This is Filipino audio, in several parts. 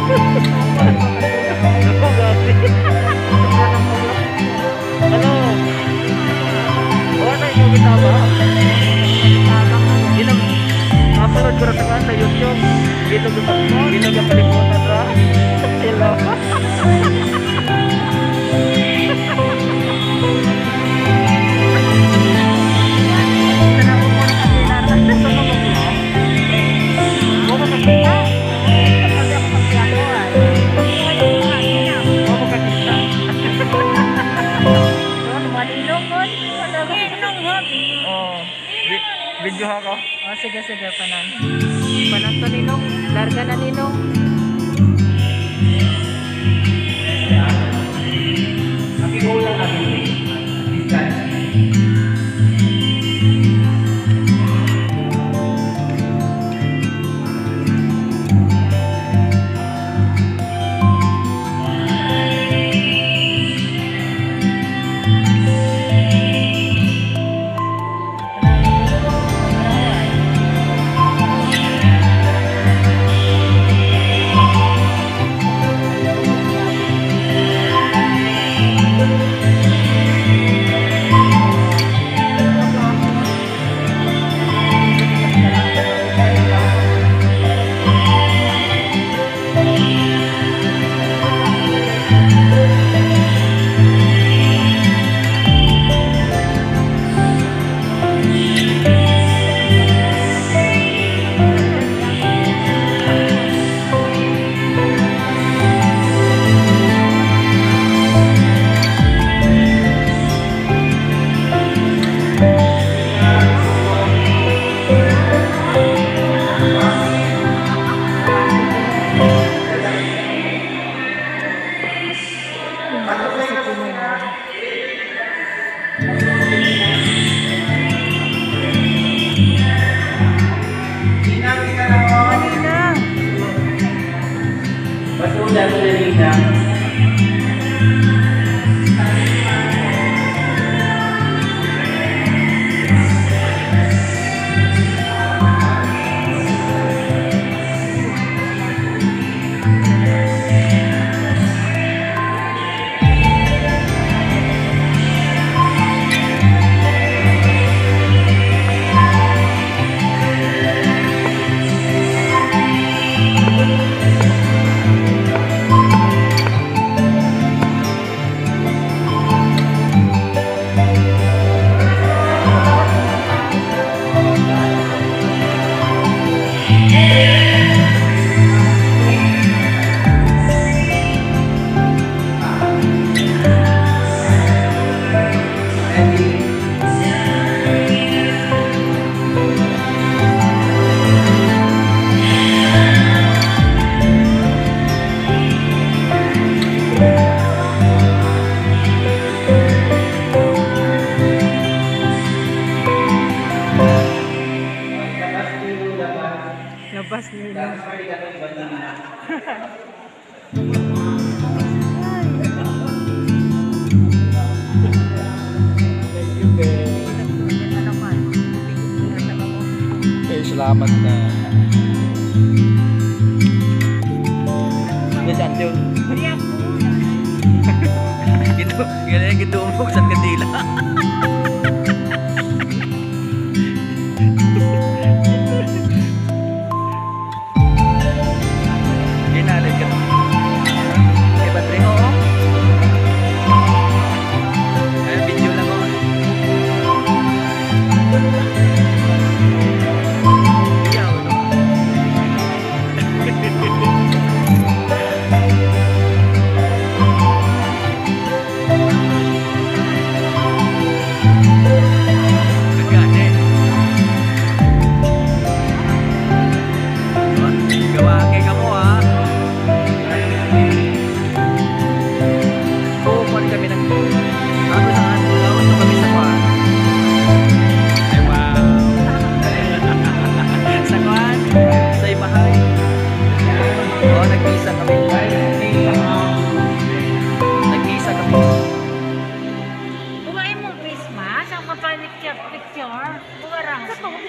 Ano? Wala yung gitaba. Ilang napanood ko rin sa YouTube. Bilog ang kalimutan ra. Hello. Video ako. Oh, sige, panan. Panan to ninong. Larga na ninong. Nakikulang natin. Labas nila. Salamat na. Saan yun? Gitu umok sa kandila. Ginalit ka. Kaya battery ko. Ay, video lang ako.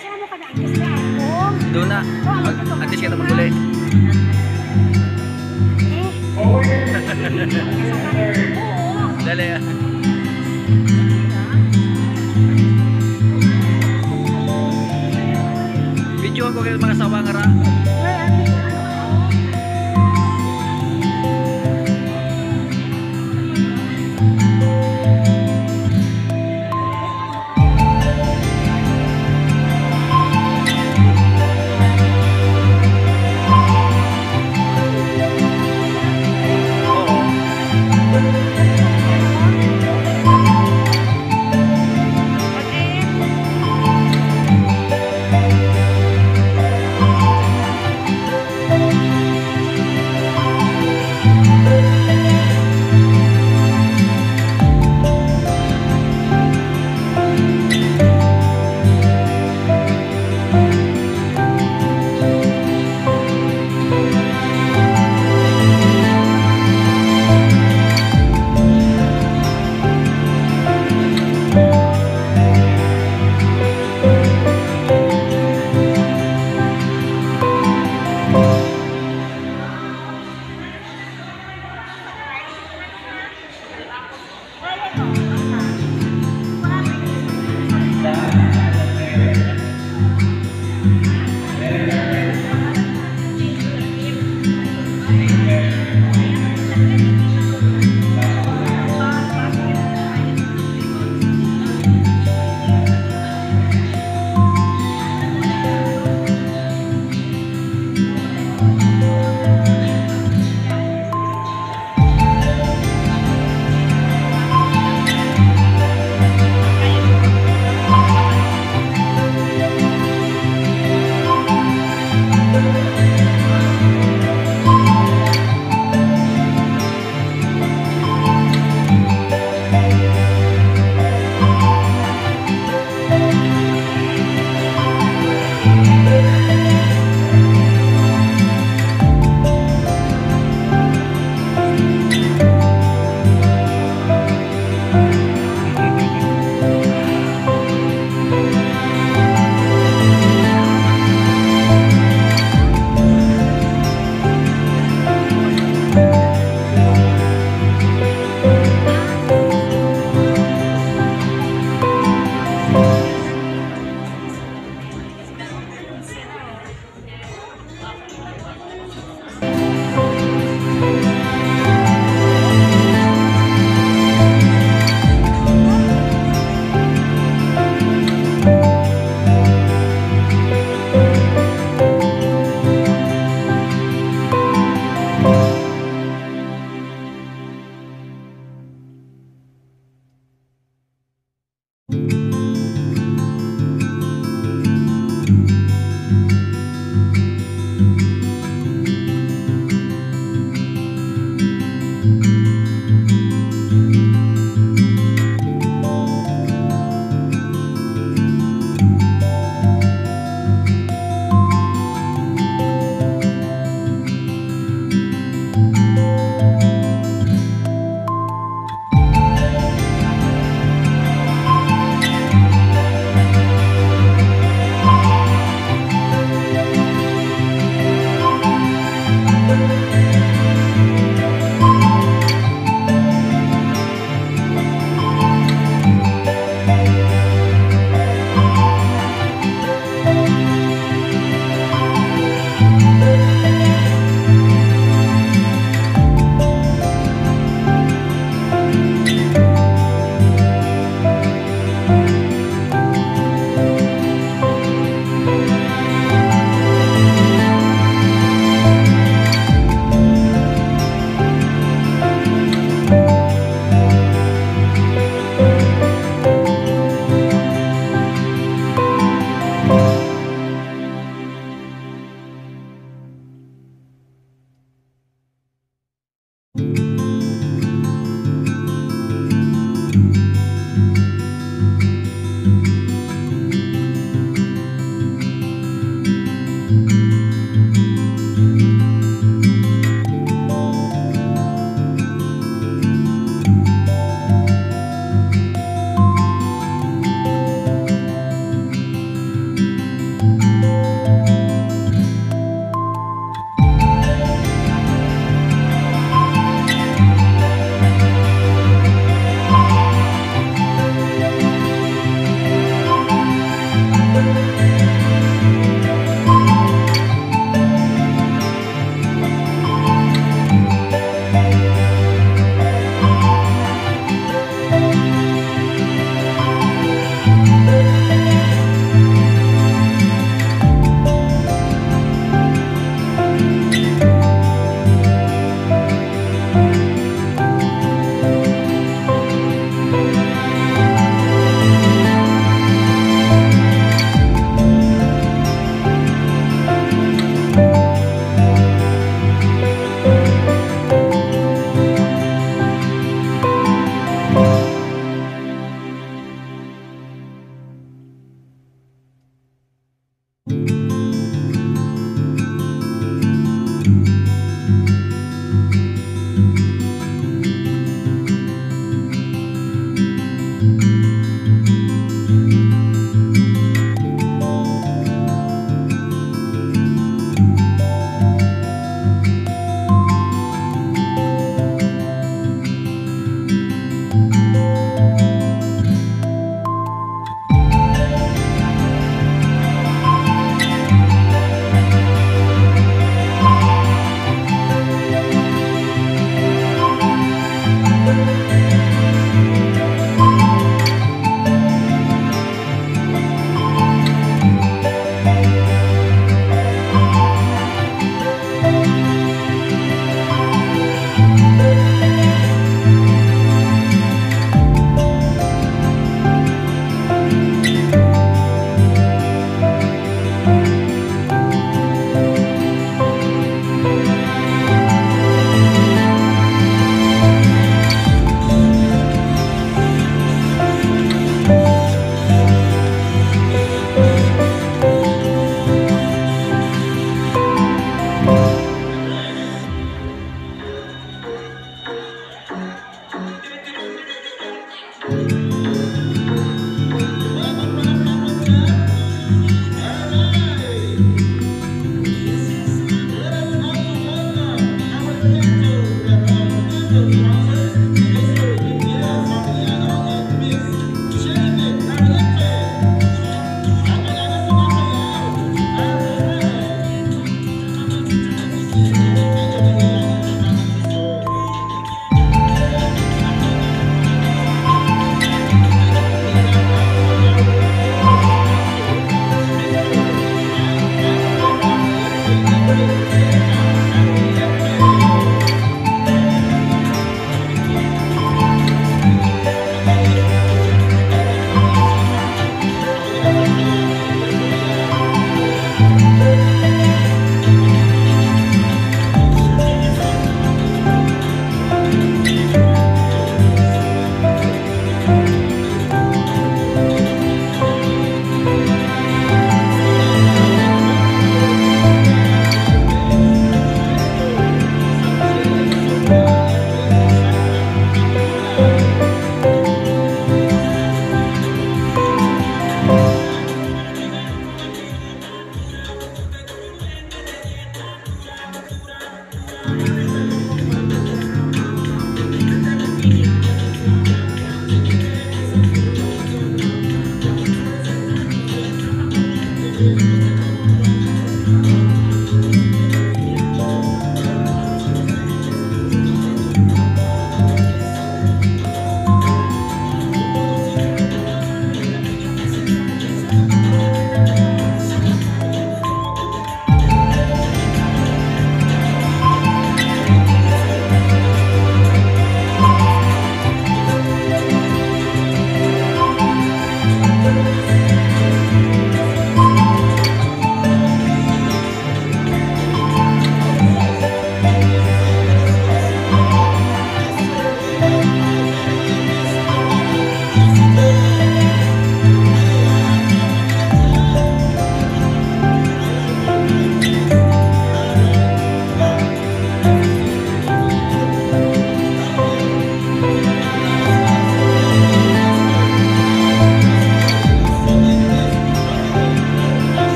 Doon na. Antes kita magbuli. Dali ah. Video ko kayo mga sawa nga ra.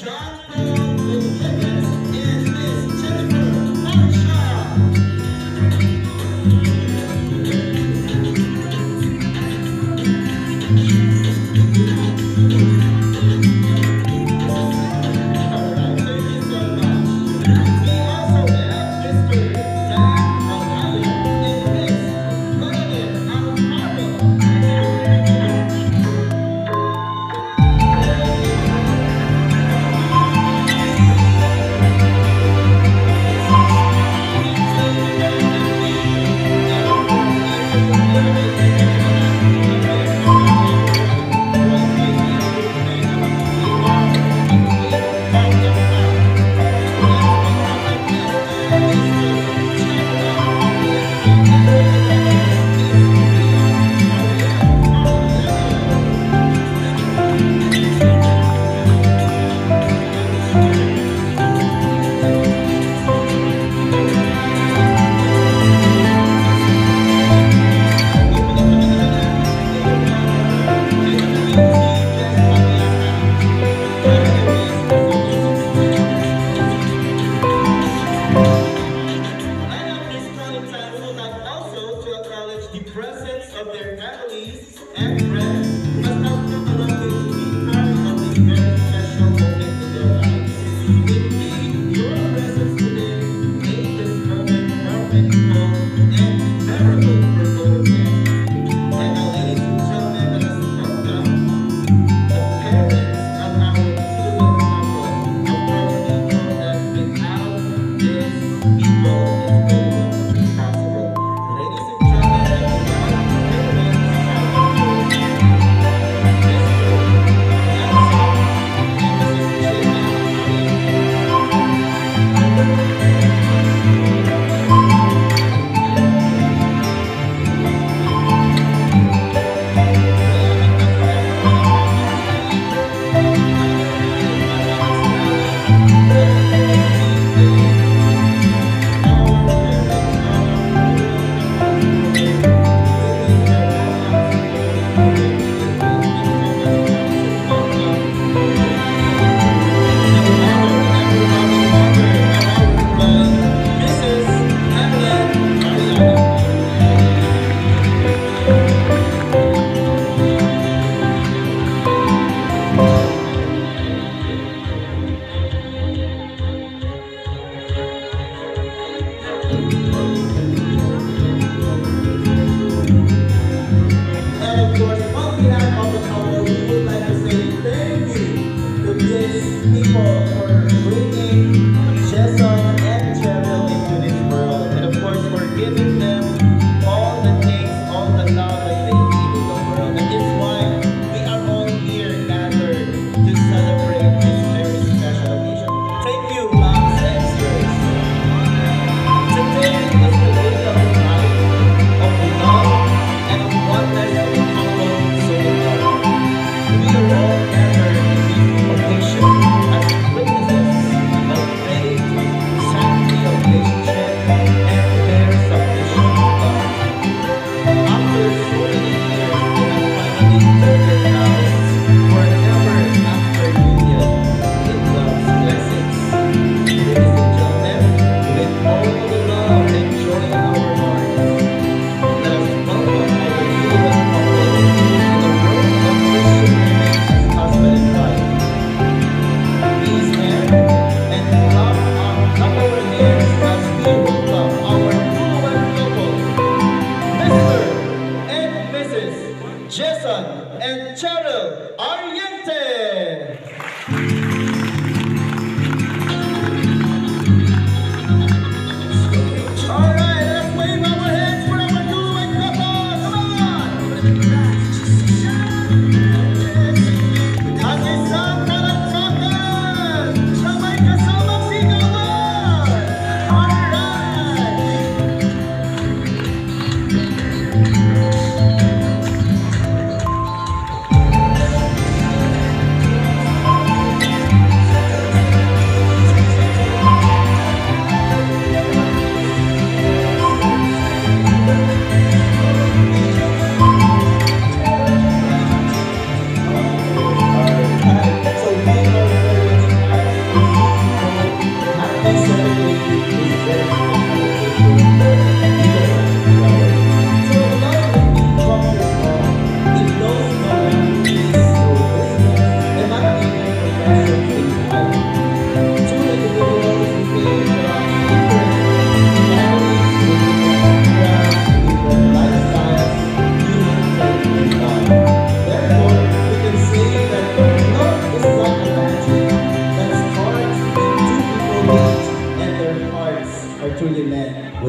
We are all gathered in this occasion as witnesses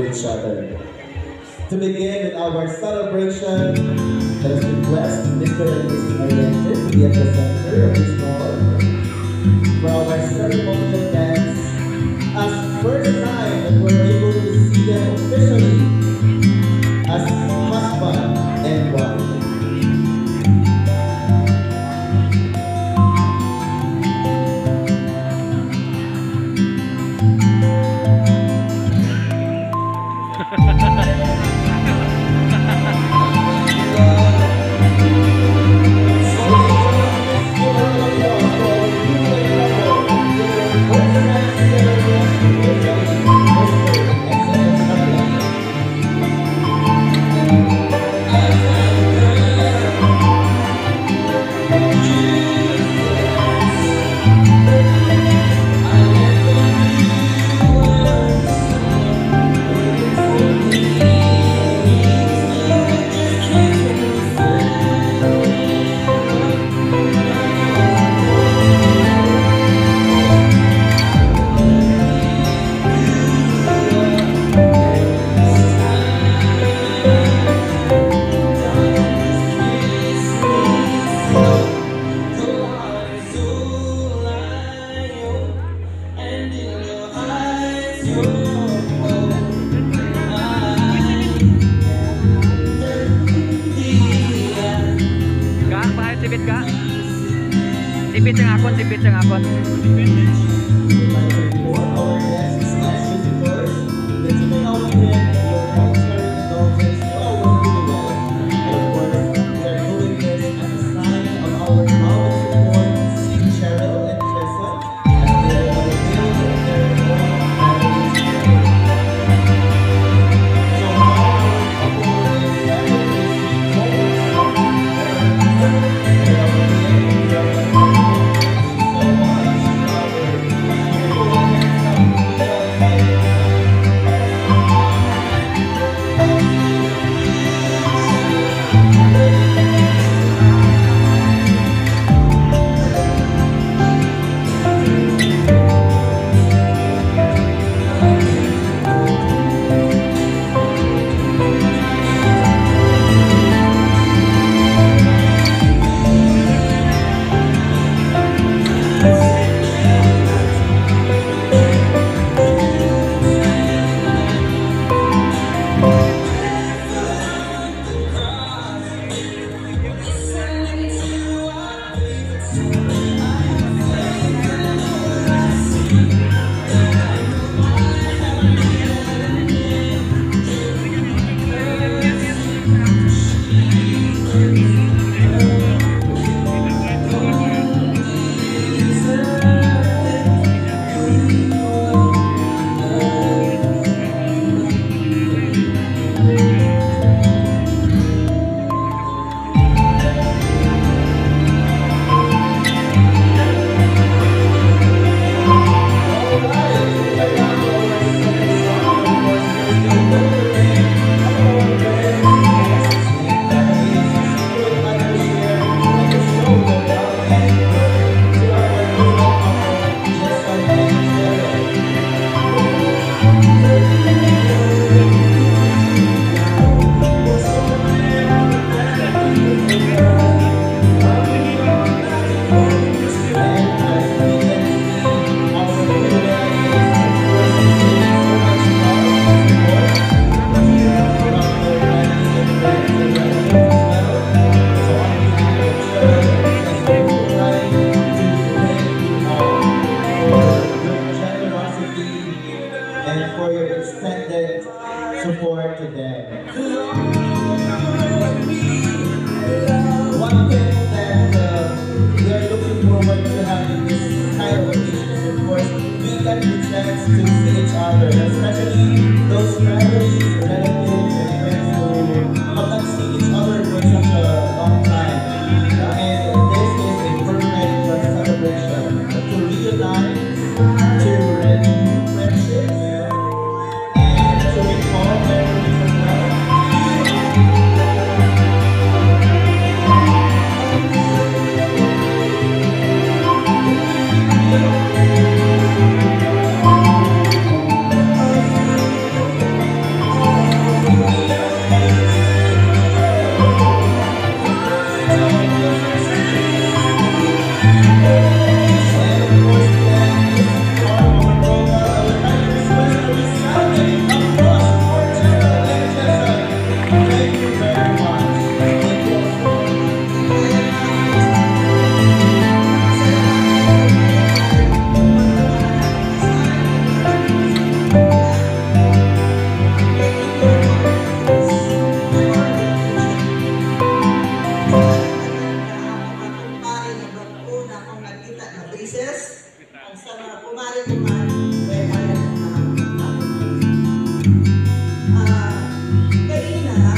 each other. To begin with our celebration, let us request Mr. and Mrs. Oriente to be at the center of this hall for our ceremonial dance, as first time that we're able to see them officially as husband and wife. Sipit yang akon, sipit yang akon. Support to them. One thing that we are looking forward to having this kind of occasion is, of course, we get the chance to see each other, especially those families, relatives, and friends who have not seen each other for such a long time. And this is a perfect celebration to reunite, to renew friendships, and to recall memories as well. pumari-pumari. Kaya alam na kayo na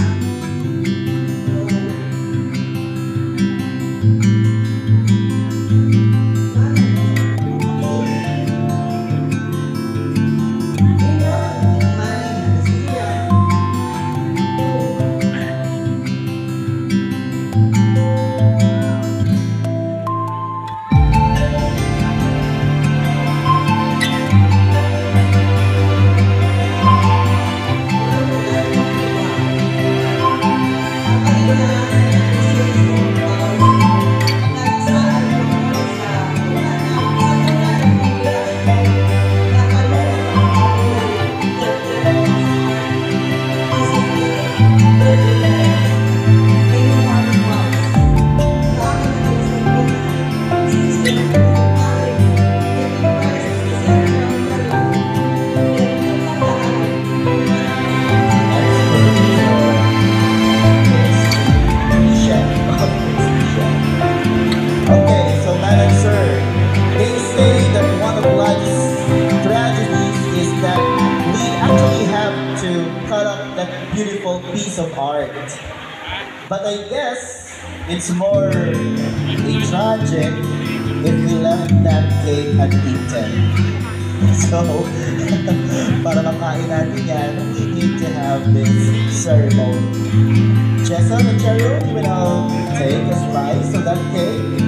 Okay, so Madam Sir, they say that one of life's tragedies is that we actually have to cut up that beautiful piece of art. But I guess it's more tragic if we left that cake uneaten. So, para makain natin yan, we need to have this ceremony. Jessa and Cheryl, you will now take a slice of that cake.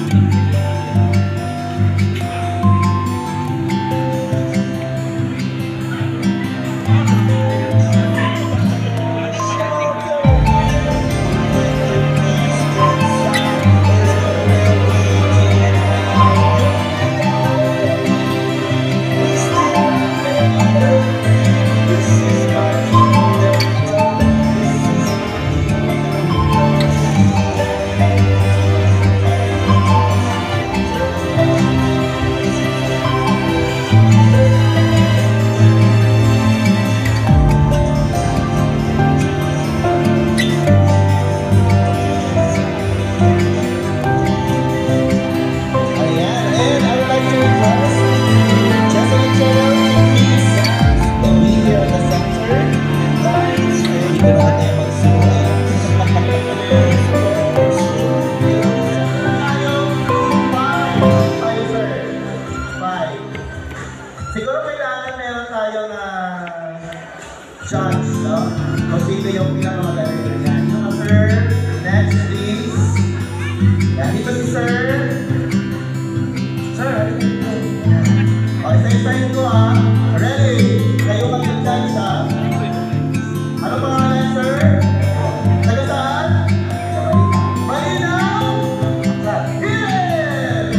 Siguro kailangan meron tayo na chance, no? Kung sino yung pinakamagaling. Yan. So, sir, next please. Yan, dito si sir. Sir, o, isa-isahin ko ha. Ready? Kayo mag-chance ha. Ano pangalan, sir? Taga saan? Malinaw? Hill!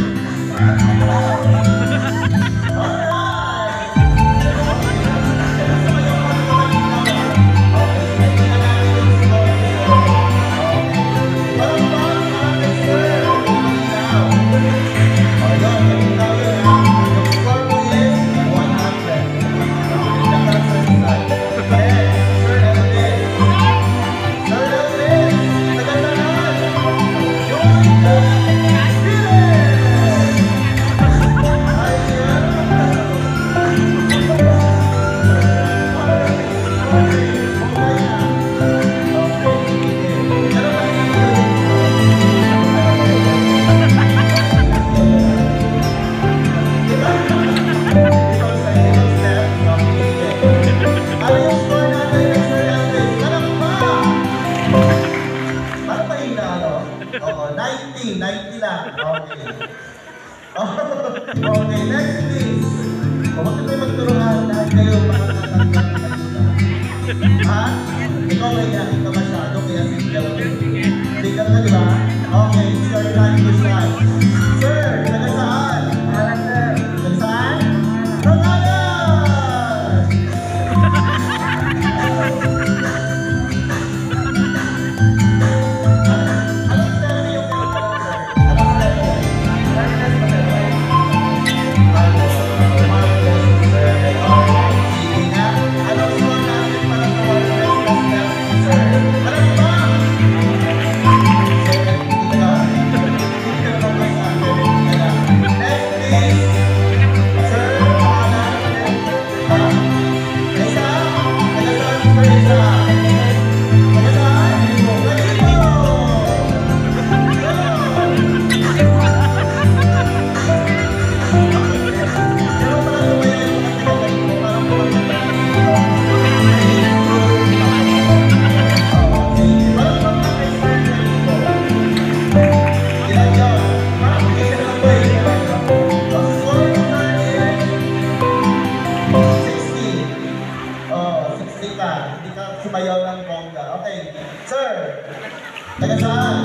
sumayaw ng bongga. Okay. Sir, taga saan?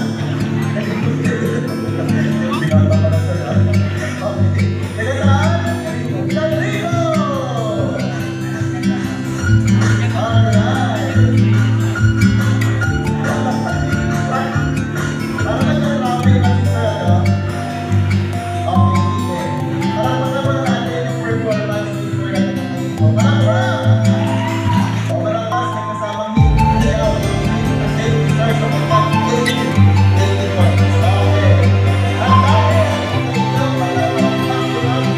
Binata pa na sir. Okay. Taga saan? Rodrigo! Alright. Parang nagkaroon kasi sir, ano? Okay, sige. Parang magkaroon natin yung performance before natin ang ito. Parang ba? O malakas, may kasamang hindi ako. Kasi sir, sa mga 80 points. Okay. Ang dami. Ito, pagkaroon ng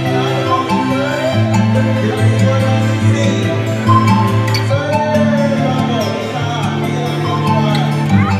yung score ng 60. Sir, bravo. Isa. Ayan, ayan.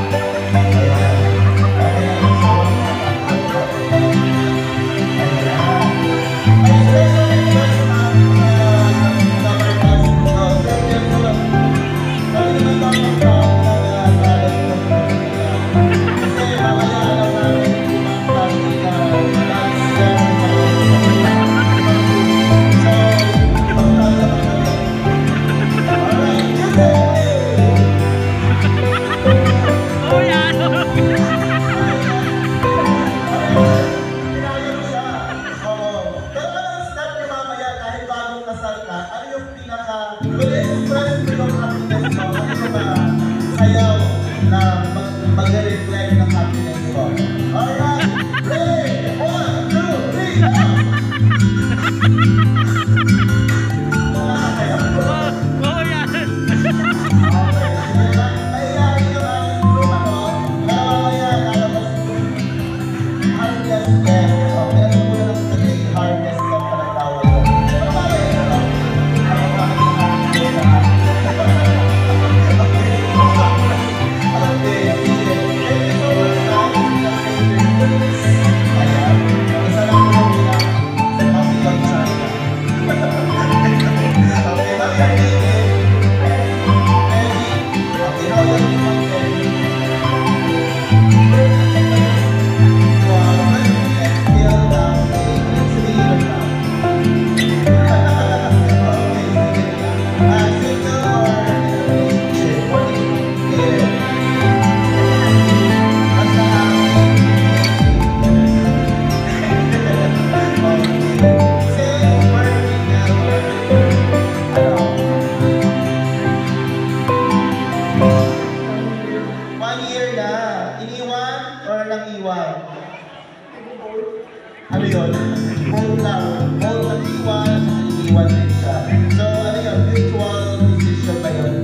Ano yun? Hold lang. Hold lang iwan. Iwan din siya. So, ano yun? Mutual decision ba yun?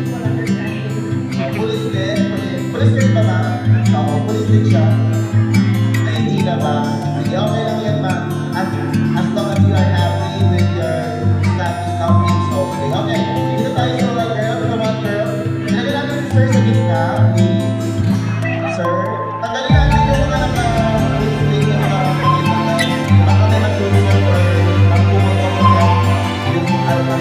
Police din? Police din ba ba? Oo, police din siya. Ay, hindi na ba? Sige, okay lang yan ba? As long as you are happy with your status now, it's okay. Okay, dito tayo sa mga girl. Come on, girl. Ilagay natin si sir sa gitna, please. Sir, tanggalin natin yung mga naka-police na baka may nagtulungan or magpumunta ko yan yung almas.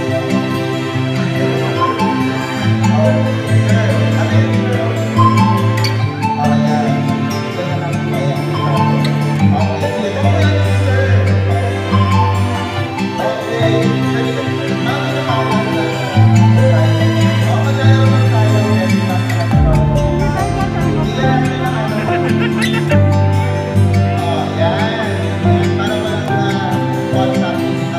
Oh, sir, ano yun, sir? Oh, yan. Sir, na lang po yan. Okay, sige. Okay, sir. Okay. Mami na tayo na. Oh, magkaya naman tayo. Every time na tayo. Hindi natin na ano. Oh, yan. Para walang na WhatsApp.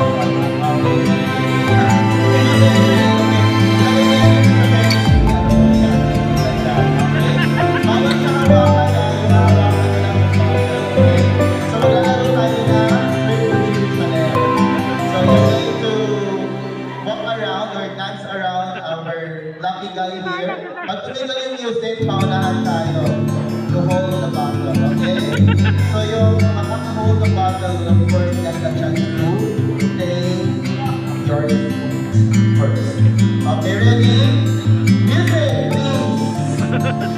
Lucky guy here. Pag tumigil yung music, paunahan tayo to hold the bottle, okay? So yung makaka-hold the bottle will of course get the chance to take your first. Okay, ready? Music, please!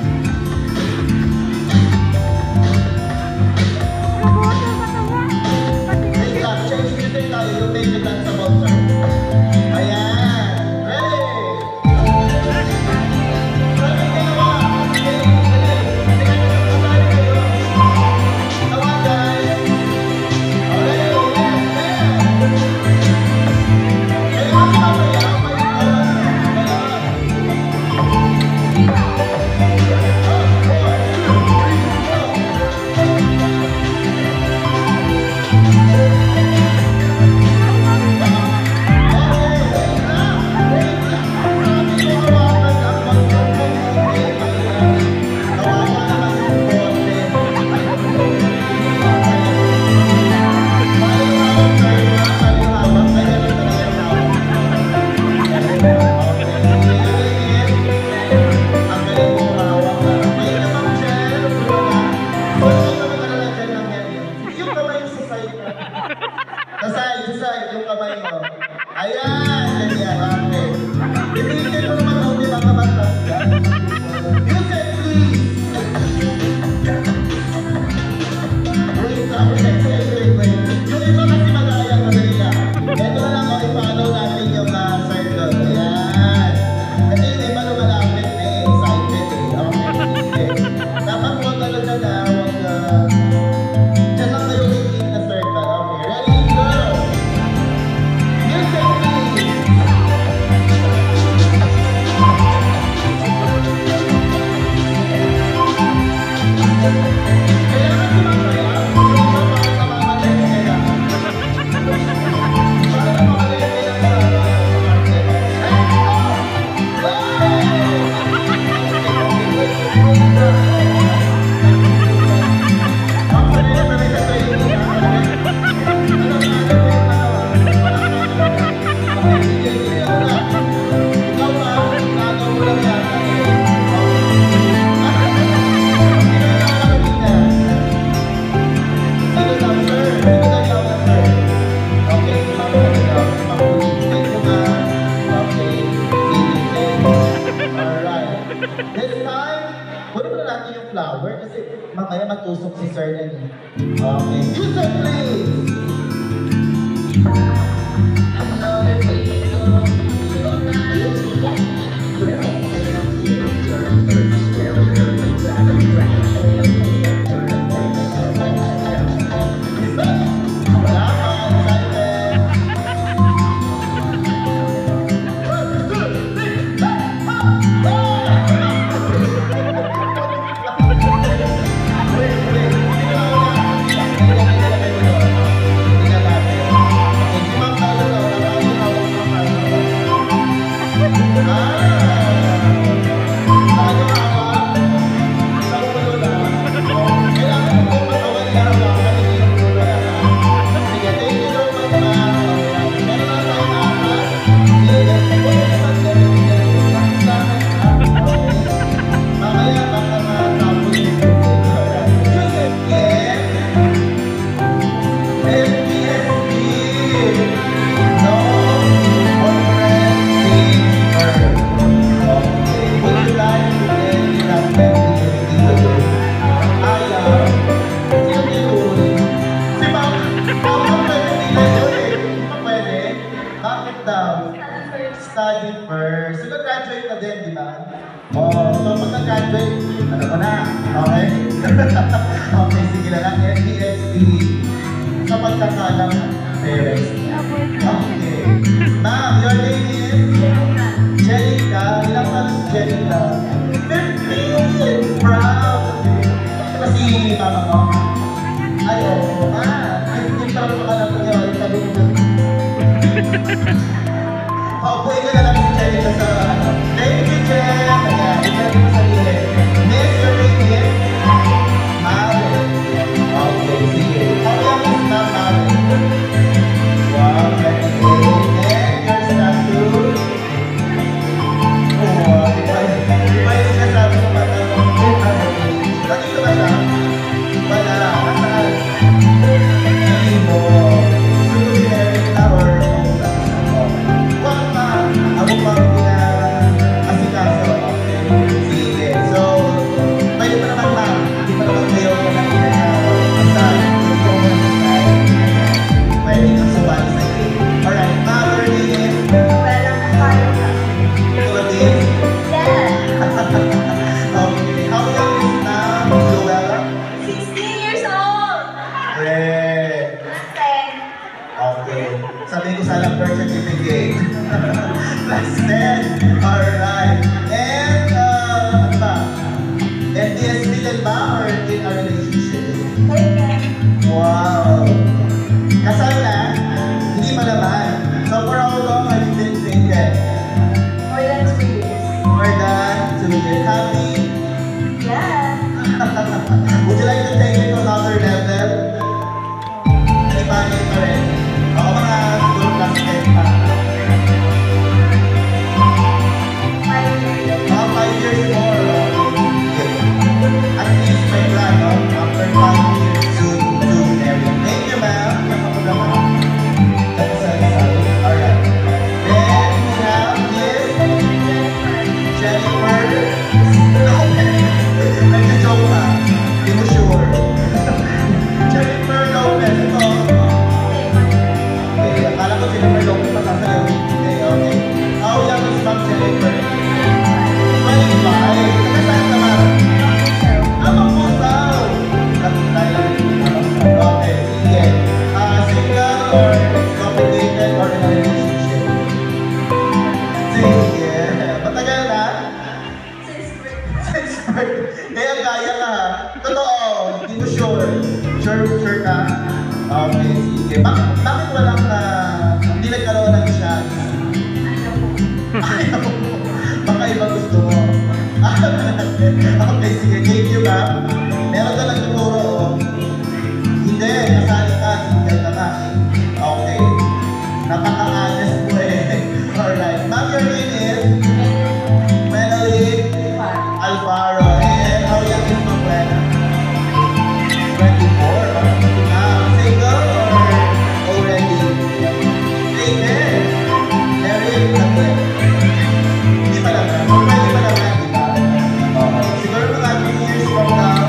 Wait lang, change music tayo. Yung make the danceable, sir. Ayan. kayo. Ayan, ganyan, okay. Ibigay ko naman ako di mga bata. Music, please! Wait. Yung iba kasi mag-aayang madali lang. Ito na lang, i-follow natin yung circle. Ayan. Kasi yung iba lumalapit na excited eh. Okay. Dapat huwag talaga na, huwag dyan lang kayo i-keep na circle. Okay, ready, go! Music, please! Kailangan sumamaya. Yung iba para namamatay sila. Para namamatay sila This time, kunin mo na natin yung flower kasi mamaya matusok si Sir na niya. Okay. Music, please! Study first. So, graduate na din, di ba? Oh, so pagka-graduate, ano ko na? Okay? Okay, sige na lang. NBSP. Sa pagkakalang parents. Okay. Ma'am, your name is? Jenica. Ilang months, Jenica? 15! Proud! Kasi mama mo? Ay, oo. 15 pa rin makalang ko yun. Sabi ko. Paupuin ko na lang si Jenica sa ano. Thank you, Jen! Ayan, ikaw mo sabihin. Miss, your name is? Mare. Okay, sige. How young is Ma'am Mare? Wow, 28. And your status? Oh, iba yung sinasabi ko ba na nandito ba siya? Wala. Nasaan? Hindi mo. Gusto ko married na or ako pang asikaso. Sige. So, pwede pa naman ma'am. Hindi pa naman kayo asal. Pwede kang sumali sa game. Alright, ma'am, your name? Claudine? Okay. How young is ma'am Luella? 16 years old! Great. Okay. Sabi ko sa lang birth certificate. Plus 10. Alright. And, ano ba? FDSP din ba or in a relationship? Wow. Kasal na? Hindi pa naman. So for how long have you been single? More than 2 years. More than 2 years. Happy? Yeah. Would you like to take it to another level? May bagay pa rin. Ako mga good plus 10 pa. 5 years. Mga 5 years more. At least nagkaroon ng chance? Ayaw mo. Baka iba gusto mo. Okay, sige. Thank you, ma'am. Meron ka lang siguro, oh. Hindi, kasali ka. Single ka nga. Okay. Napaka-honest po eh. Alright. Ma'am, your name is? Melody Alvaro. And how young is my friend? 24. Single or already? Dated? Married? Hindi pa lang. Pwede pa lang, di ba? Siguro mga 2 years from now,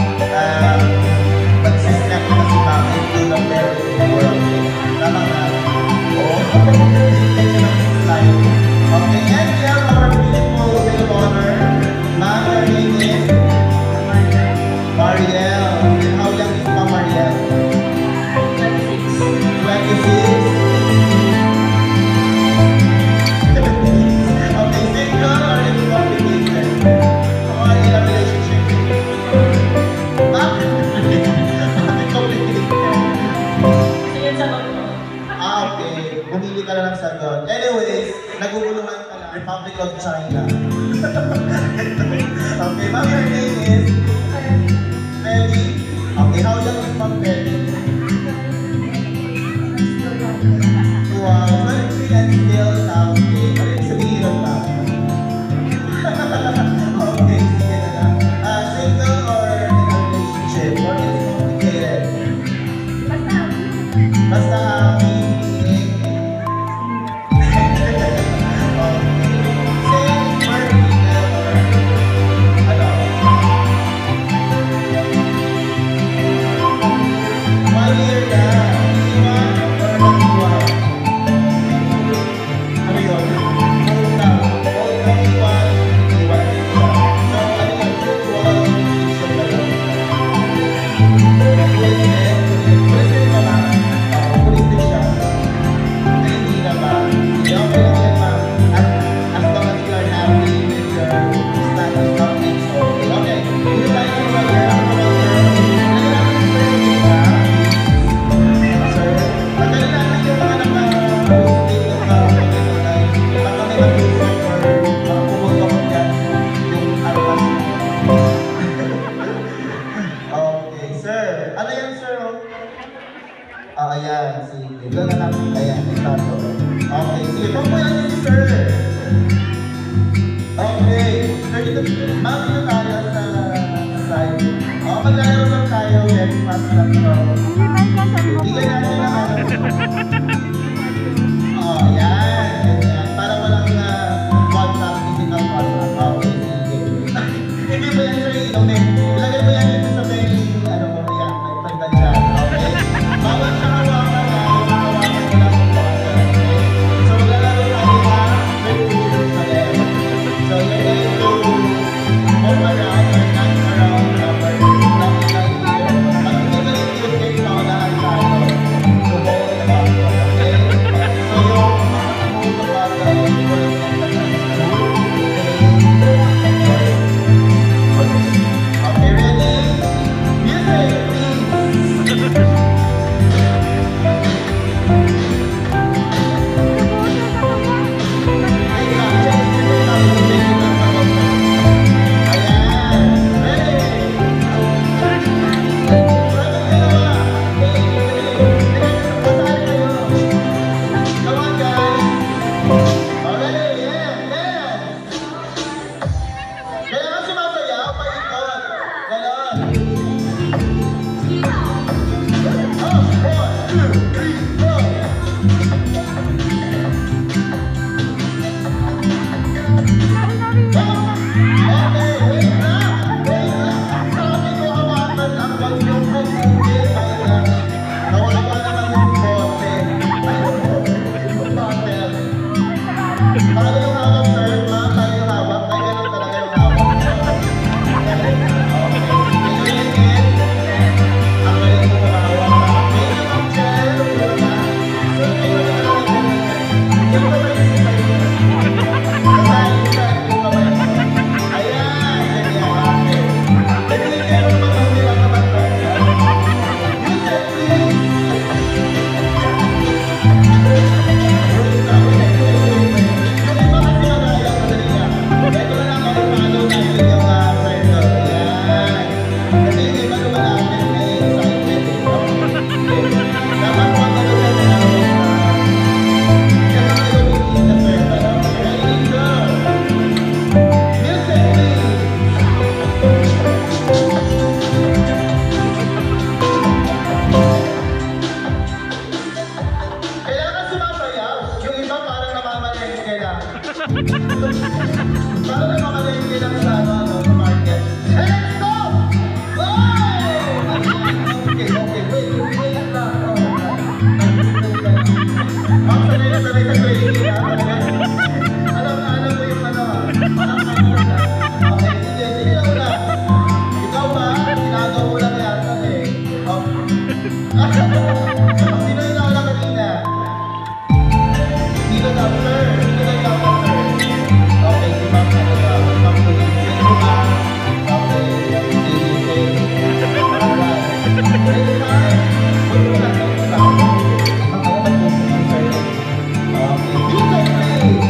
magsisnap na si Ma'am into the married world. Tama na. Oo. Okay, and we have our beautiful maid of honor. Ma'am, her name is? Mariel. And how young is Ma'am Mariel? 26. Okay, single or in a complicated? Or in a relationship? Bakit? Bakit complicated? Okay. Bumili ka lang ng sagot. Anyways, naguguluhan ka lang. Republic of China. Okay, ma'am, your name is? Melly. Okay, how young is Ma'am Melly? Wow, 23 and still counting. Ano yung sabihin ng tama? Okay, sige na lang. Single or in a relationship? Or is it complicated? Basta happy. Para na makalengke lang sa sa market. Hey, let's go! Go! Okay, wait lang. Ma'am, sanay na sanay sa training na. Alam mo yung Okay, sige lang na. Ikaw ba? Ginagawa mo lang yata eh. Sino yung nauna kanina? Sino daw, sir? Sino daw, sir? Okay, si Ma'am talaga. Ma'am Police. Sino ba? Okay, alright. Ready time? Huwag mo lang kayo sa ako. Makalaman po po, sir. Okay, music please!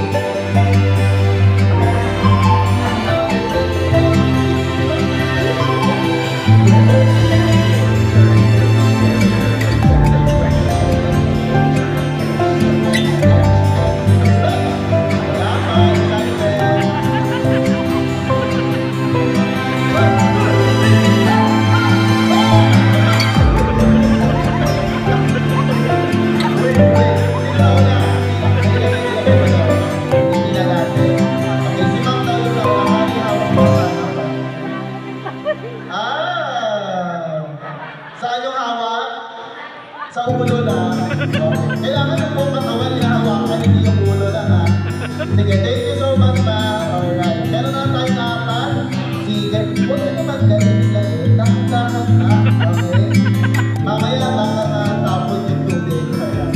Saan yung hawak? Sa ulo lang. Okay. Kailangan yung buong katawan niya hawakan, hindi yung ulo lang ha. Sige, thank you so much ma'am. Alright. Meron na tayong apat. Sige. Huwag na naman ganun. Dahan-dahan na. Okay. Mamaya baka natapon yung tubig. Ayan.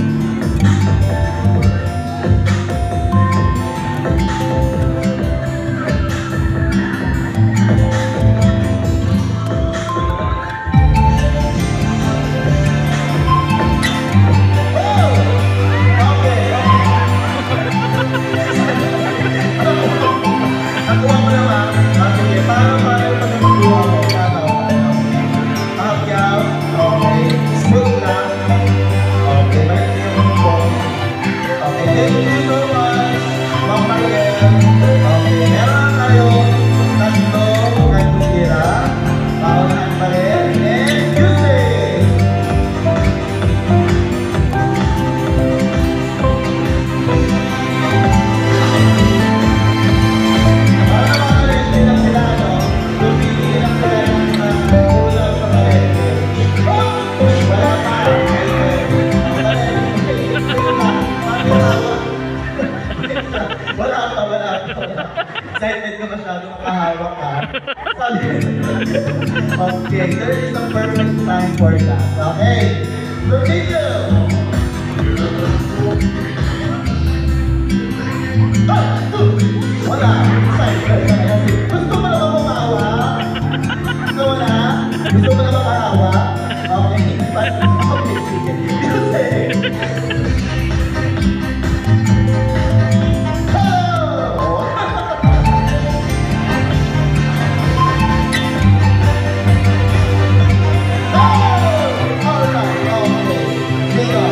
Nakuha mo naman. Sige, para yung pagkakuha mo. Ahapyaw. Okay. Smooth lang. Okay, balik niyo yung po. Okay, thank you so much. Ma'am Mariel. Okay, meron na tayo tatlong nagtutira. Paunahan pa rin. And music! Excited ka masyado makahawak ka. Okay, there is a perfect time for that. Okay, continue! Wala. Gusto mo na ba kumahawak? Gusto mo na? Gusto mo na ba kahawak? Okay, okay, sige. Music! Alright, okay.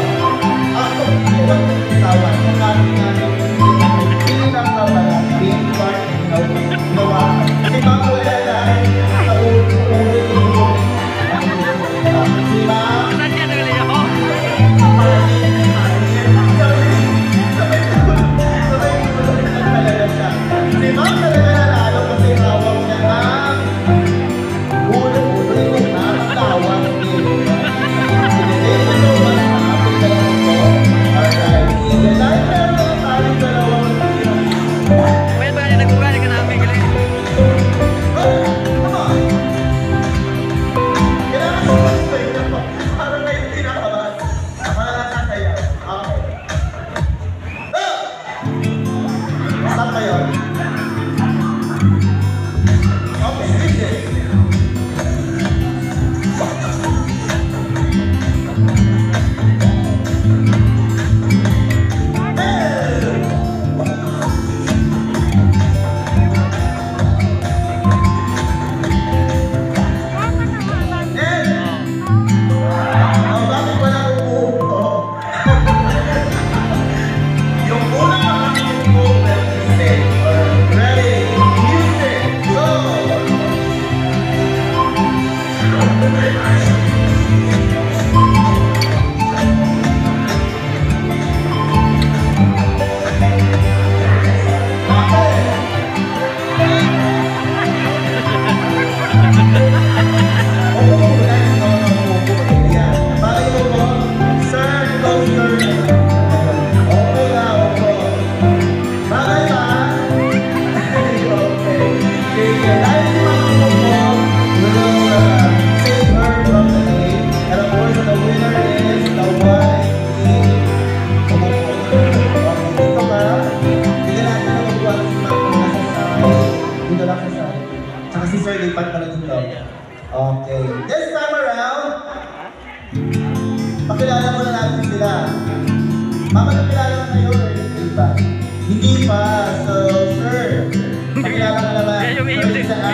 Okay. This time around, pakilala muna natin sila. Mama, nakilala na kayo or hindi pa? Hindi pa. So, sir, pakilala ka naman. Yung iyong si Jason.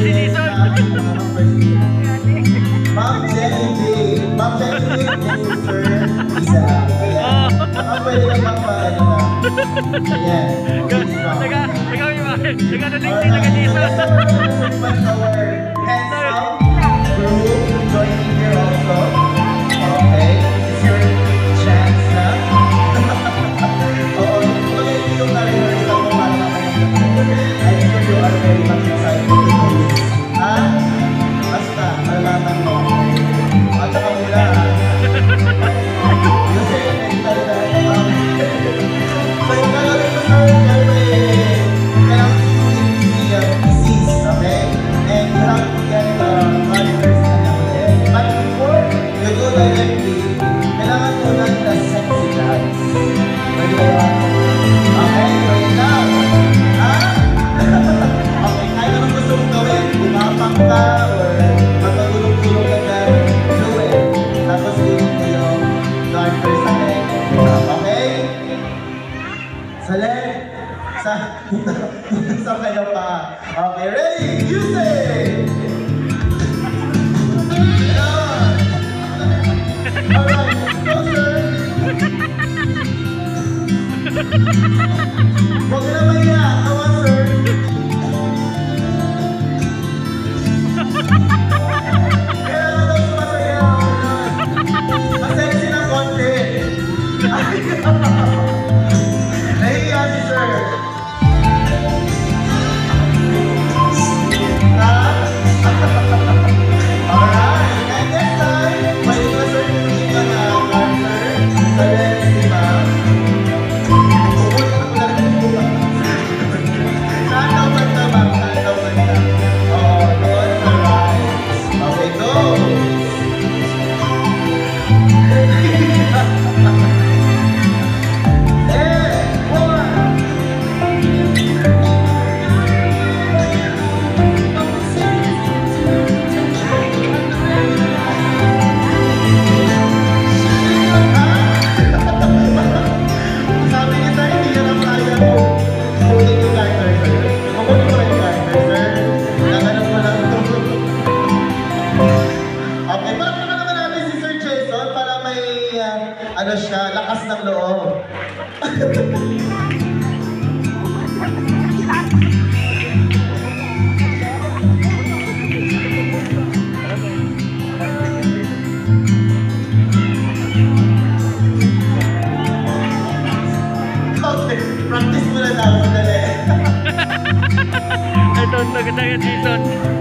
Ma'am Jenny, Ma'am Jenny, this is Sir Isa. Ayan. Baka pwede lang bang paano na. Ayan. Nagka-nalingting na kanina. Our handsome group joining here also. Okay, this is your chance na. Oo, pag-ibig yung na-rehearse ako para I'm sure you are very much excited to do this. Ha? Basta, malalaman mo. At saka mula, you say mental na. So, yung gagawin ko sir, kailangan disease, okay? And you have to get monitors na naman. But before you go directly, kailangan muna the sexy dance. Ready ba yun? Okay, ready now. Ha? Okay, kahit anong gusto mong gawin, bumapang ka or magpagulong-gulong ka na, do it. Tapos gulong mo yung darker sa leg. Okay? Sa leg. Sa kayo pa. Okay, ready? Music! Ayan. Alright, closer. Huwag na maya. Come on, sir. Kailangan daw sumasayaw. Masexy ng konti. Nahiya si sir. Alright, and this time, pwede ko sir yung ito na partner sa legs, di ba? Pupunta ko na rin po ba? Saan daw banda ba? Saan daw banda? Oh, good, alright. Okay, go! Yeah, one! Sabi ni sir, hindi niya lang kaya kunin yung garter, sir. Kukunin ko rin yung garter, sir. Naganon mo lang ito. Okay, parang naman natin si Sir Jason para may, ano siya, lakas ng loob. Okay, practice muna daw, sandali. Ito, Jason.